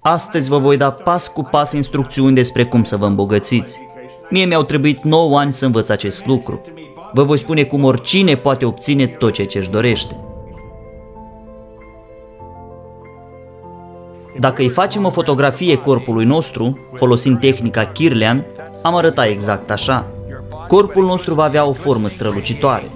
Astăzi vă voi da pas cu pas instrucțiuni despre cum să vă îmbogățiți. Mie mi-au trebuit 9 ani să învăț acest lucru. Vă voi spune cum oricine poate obține tot ceea ce își dorește. Dacă îi facem o fotografie corpului nostru, folosind tehnica Kirlian, am arătat exact așa. Corpul nostru va avea o formă strălucitoare.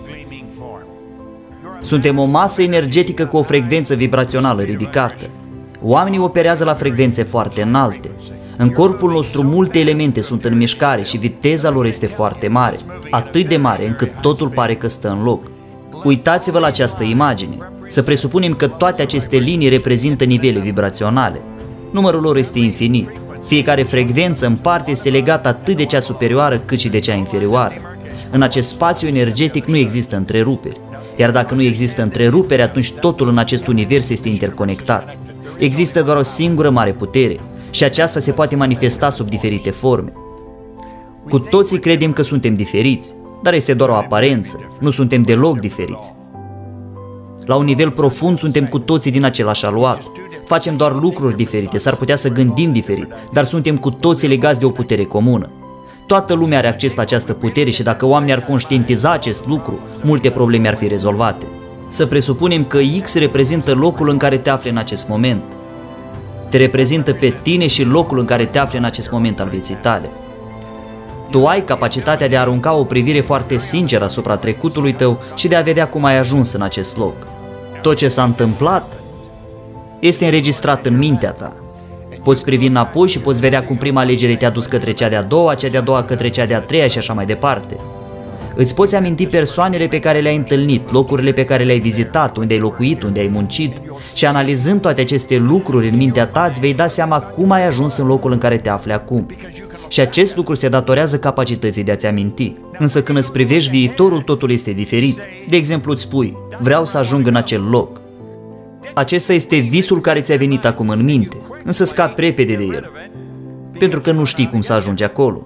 Suntem o masă energetică cu o frecvență vibrațională ridicată. Oamenii operează la frecvențe foarte înalte. În corpul nostru multe elemente sunt în mișcare și viteza lor este foarte mare, atât de mare încât totul pare că stă în loc. Uitați-vă la această imagine. Să presupunem că toate aceste linii reprezintă nivele vibraționale. Numărul lor este infinit. Fiecare frecvență în parte este legată atât de cea superioară cât și de cea inferioară. În acest spațiu energetic nu există întreruperi. Iar dacă nu există întrerupere, atunci totul în acest univers este interconectat. Există doar o singură mare putere și aceasta se poate manifesta sub diferite forme. Cu toții credem că suntem diferiți, dar este doar o aparență, nu suntem deloc diferiți. La un nivel profund suntem cu toții din același aluat. Facem doar lucruri diferite, s-ar putea să gândim diferit, dar suntem cu toții legați de o putere comună. Toată lumea are acces la această putere și dacă oamenii ar conștientiza acest lucru, multe probleme ar fi rezolvate. Să presupunem că X reprezintă locul în care te afli în acest moment. Te reprezintă pe tine și locul în care te afli în acest moment al vieții tale. Tu ai capacitatea de a arunca o privire foarte sinceră asupra trecutului tău și de a vedea cum ai ajuns în acest loc. Tot ce s-a întâmplat este înregistrat în mintea ta. Poți privi înapoi și poți vedea cum prima alegere te-a dus către cea de-a doua, cea de-a doua către cea de-a treia și așa mai departe. Îți poți aminti persoanele pe care le-ai întâlnit, locurile pe care le-ai vizitat, unde ai locuit, unde ai muncit și analizând toate aceste lucruri în mintea ta îți vei da seama cum ai ajuns în locul în care te afli acum. Și acest lucru se datorează capacității de a-ți aminti. Însă când îți privești viitorul, totul este diferit. De exemplu, îți spui, vreau să ajung în acel loc. Acesta este visul care ți-a venit acum în minte, însă scapi repede de el, pentru că nu știi cum să ajungi acolo.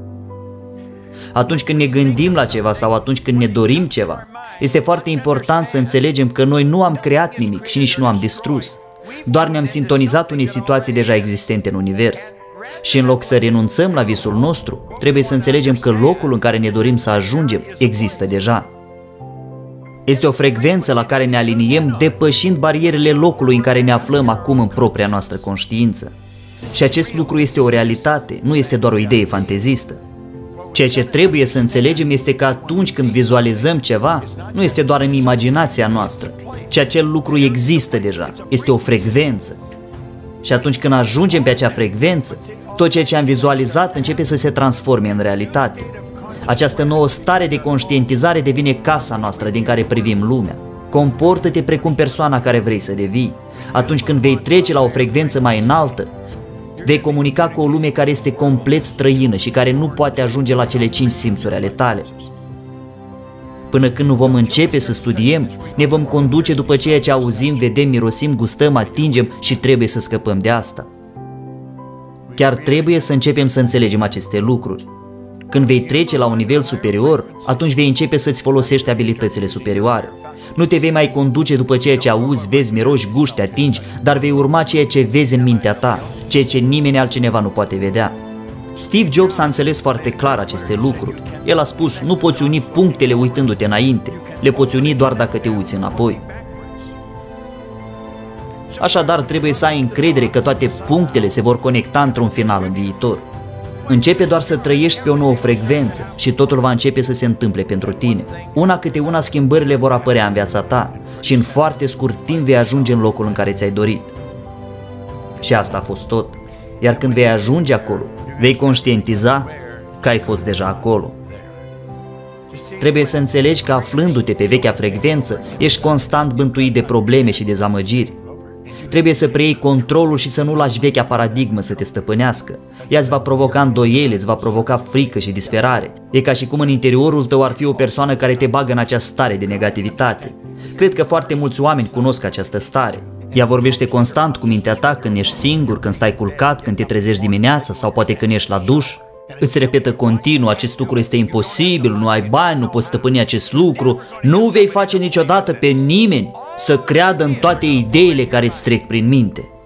Atunci când ne gândim la ceva sau atunci când ne dorim ceva, este foarte important să înțelegem că noi nu am creat nimic și nici nu am distrus, doar ne-am sintonizat unei situații deja existente în univers. Și în loc să renunțăm la visul nostru, trebuie să înțelegem că locul în care ne dorim să ajungem există deja. Este o frecvență la care ne aliniem depășind barierele locului în care ne aflăm acum în propria noastră conștiință. Și acest lucru este o realitate, nu este doar o idee fantezistă. Ceea ce trebuie să înțelegem este că atunci când vizualizăm ceva, nu este doar în imaginația noastră, ci acel lucru există deja, este o frecvență. Și atunci când ajungem pe acea frecvență, tot ceea ce am vizualizat începe să se transforme în realitate. Această nouă stare de conștientizare devine casa noastră din care privim lumea. Comportă-te precum persoana care vrei să devii. Atunci când vei trece la o frecvență mai înaltă, vei comunica cu o lume care este complet străină și care nu poate ajunge la cele 5 simțuri ale tale. Până când nu vom începe să studiem, ne vom conduce după ceea ce auzim, vedem, mirosim, gustăm, atingem și trebuie să scăpăm de asta. Chiar trebuie să începem să înțelegem aceste lucruri. Când vei trece la un nivel superior, atunci vei începe să-ți folosești abilitățile superioare. Nu te vei mai conduce după ceea ce auzi, vezi, miroși, guști, atingi, dar vei urma ceea ce vezi în mintea ta, ceea ce nimeni altcineva nu poate vedea. Steve Jobs a înțeles foarte clar aceste lucruri. El a spus, nu poți uni punctele uitându-te înainte, le poți uni doar dacă te uiți înapoi. Așadar, trebuie să ai încredere că toate punctele se vor conecta într-un final în viitor. Începe doar să trăiești pe o nouă frecvență și totul va începe să se întâmple pentru tine. Una câte una schimbările vor apărea în viața ta și în foarte scurt timp vei ajunge în locul în care ți-ai dorit. Și asta a fost tot. Iar când vei ajunge acolo, vei conștientiza că ai fost deja acolo. Trebuie să înțelegi că aflându-te pe vechea frecvență, ești constant bântuit de probleme și dezamăgiri. Trebuie să preiei controlul și să nu lași vechea paradigmă să te stăpânească. Ea îți va provoca îndoiele, îți va provoca frică și disperare. E ca și cum în interiorul tău ar fi o persoană care te bagă în această stare de negativitate. Cred că foarte mulți oameni cunosc această stare. Ea vorbește constant cu mintea ta când ești singur, când stai culcat, când te trezești dimineața sau poate când ești la duș. Îți repetă continuu, acest lucru este imposibil, nu ai bani, nu poți stăpâni acest lucru, nu vei face niciodată pe nimeni să creadă în toate ideile care îți trec prin minte.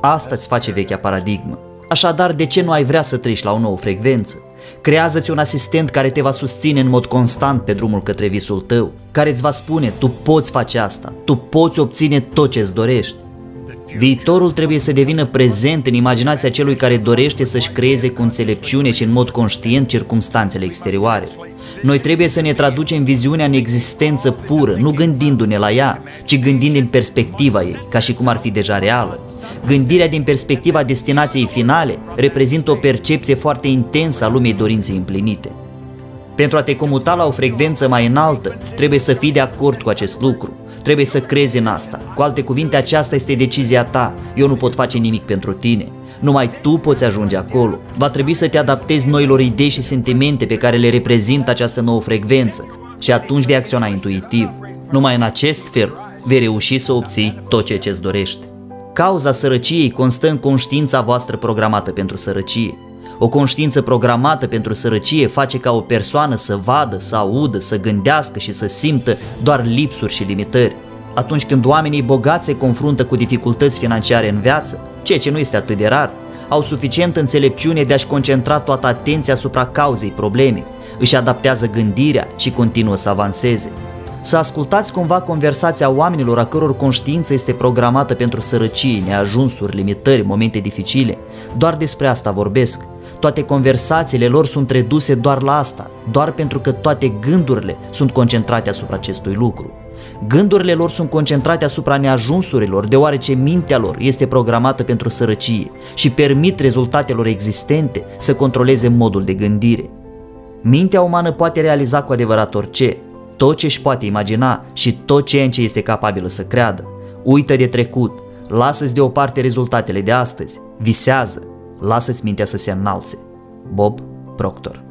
asta îți face vechea paradigmă. Așadar, de ce nu ai vrea să treci la o nouă frecvență? Creează-ți un asistent care te va susține în mod constant pe drumul către visul tău, care îți va spune, tu poți face asta, tu poți obține tot ce îți dorești. Viitorul trebuie să devină prezent în imaginația celui care dorește să-și creeze cu înțelepciune și în mod conștient circumstanțele exterioare. Noi trebuie să ne traducem viziunea în existență pură, nu gândindu-ne la ea, ci gândind în perspectiva ei, ca și cum ar fi deja reală. Gândirea din perspectiva destinației finale reprezintă o percepție foarte intensă a lumii dorinței împlinite. Pentru a te comuta la o frecvență mai înaltă, trebuie să fii de acord cu acest lucru. Trebuie să crezi în asta. Cu alte cuvinte, aceasta este decizia ta. Eu nu pot face nimic pentru tine. Numai tu poți ajunge acolo. Va trebui să te adaptezi noilor idei și sentimente pe care le reprezintă această nouă frecvență și atunci vei acționa intuitiv. Numai în acest fel vei reuși să obții tot ceea ce îți dorești. Cauza sărăciei constă în conștiința voastră programată pentru sărăcie. O conștiință programată pentru sărăcie face ca o persoană să vadă, să audă, să gândească și să simtă doar lipsuri și limitări. Atunci când oamenii bogați se confruntă cu dificultăți financiare în viață, ceea ce nu este atât de rar, au suficientă înțelepciune de a-și concentra toată atenția asupra cauzei problemei, își adaptează gândirea și continuă să avanseze. Să ascultați cumva conversația oamenilor a căror conștiință este programată pentru sărăcie, neajunsuri, limitări, momente dificile. Doar despre asta vorbesc. Toate conversațiile lor sunt reduse doar la asta, doar pentru că toate gândurile sunt concentrate asupra acestui lucru. Gândurile lor sunt concentrate asupra neajunsurilor, deoarece mintea lor este programată pentru sărăcie și permit rezultatelor existente să controleze modul de gândire. Mintea umană poate realiza cu adevărat orice, tot ce își poate imagina și tot ceea în ce este capabilă să creadă. Uită de trecut, lasă-ți deoparte rezultatele de astăzi, visează, lasă-ți mintea să se înalțe. Bob Proctor.